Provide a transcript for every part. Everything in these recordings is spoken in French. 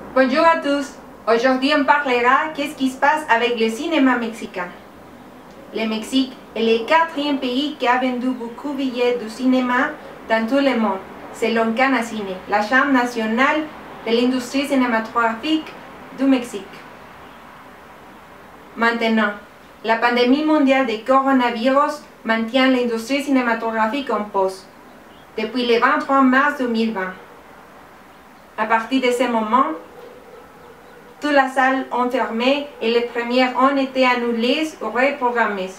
Bonjour à tous. Aujourd'hui, on parlera qu'est-ce qui se passe avec le cinéma mexicain. Le Mexique est le quatrième pays qui a vendu beaucoup de billets de cinéma dans tout le monde, selon Canacine, la Chambre nationale de l'industrie cinématographique du Mexique. Maintenant, la pandémie mondiale de coronavirus maintient l'industrie cinématographique en pause depuis le 23 mars 2020. À partir de ce moment, toutes les salles ont fermé et les premières ont été annulées ou reprogrammées.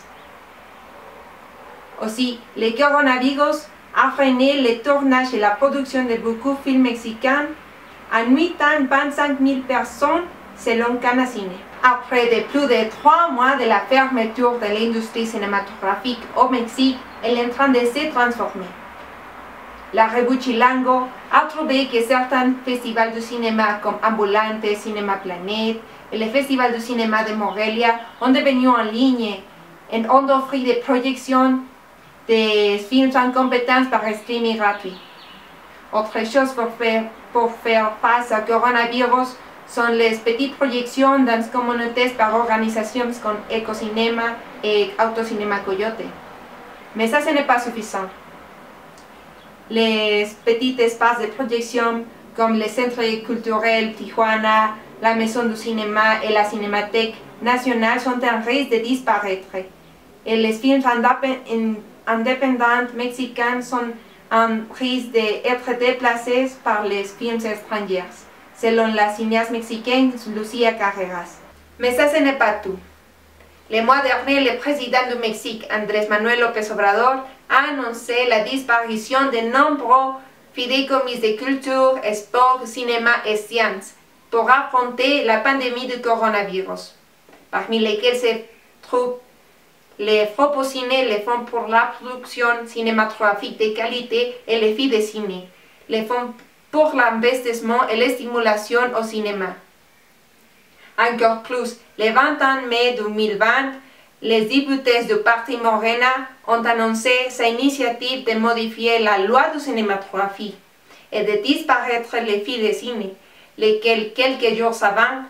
Aussi, le coronavirus a freiné le tournage et la production de beaucoup de films mexicains, nuitant 25 000 personnes selon Canacine. Après plus de 3 mois de la fermeture de l'industrie cinématographique au Mexique, elle est en train de se transformer. La revue Chilango a trouvé que certains festivals de cinéma comme Ambulante, Cinéma Planète et le Festival de cinéma de Morelia ont devenu en ligne et ont offert des projections de films sans compétence par streaming gratuit. Autre chose pour faire face au coronavirus sont les petites projections dans les communautés par organisations comme Ecocinéma et Autocinéma Coyote. Mais ça, ce n'est pas suffisant. Les petits espaces de projection comme le Centre culturel Tijuana, la Maison du cinéma et la Cinémathèque nationale sont en risque de disparaître. Et les films indépendants mexicains sont en risque d'être déplacés par les films étrangers, selon la cinéaste mexicaine Lucía Carreras. Mais ça, ce n'est pas tout. Le mois dernier, le président du Mexique, Andrés Manuel López Obrador, a annoncé la disparition de nombreux fideicomis de culture, sport, cinéma et sciences pour affronter la pandémie du coronavirus, parmi lesquels se trouvent les Fropociné, les fonds pour la production cinématographique de qualité et les Fidecine, les fonds pour l'investissement et la stimulation au cinéma. Encore plus, le 21 mai 2020, les députés du Parti Morena ont annoncé sa initiative de modifier la loi de cinématographie et de disparaître les Fidecine, lesquels quelques jours avant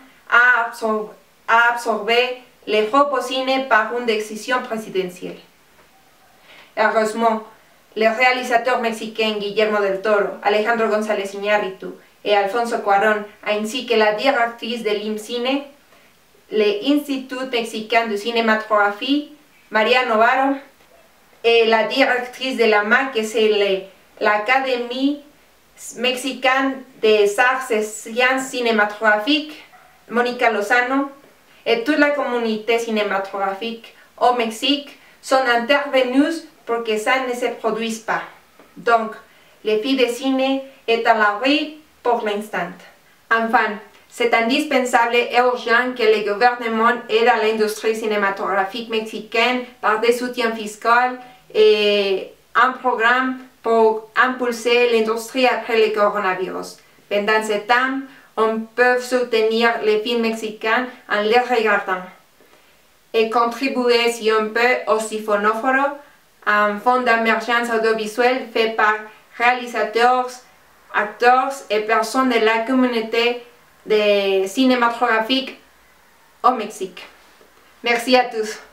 a absorbé les Fropociné par une décision présidentielle. Heureusement, les réalisateurs mexicains Guillermo del Toro, Alejandro González Iñárritu et Alfonso Cuarón, ainsi que la directrice de l'IMCINE, l'Institut mexicain de cinématographie, María Novaro, et la directrice de la MAC, que c'est l'Académie mexicaine des arts et sciences cinématographiques, Mónica Lozano, et toute la communauté cinématographique au Mexique sont intervenus pour que ça ne se produise pas. Donc, le Fidecine est à la rue pour l'instant. Enfin, c'est indispensable et urgent que le gouvernement aide à l'industrie cinématographique mexicaine par des soutiens fiscaux et un programme pour impulser l'industrie après le coronavirus. Pendant ce temps, on peut soutenir les films mexicains en les regardant et contribuer si on peut au Sifonophoro, un fonds d'émergence audiovisuelle fait par réalisateurs, acteurs et personnes de la communauté cinématographique au Mexique. Merci à tous.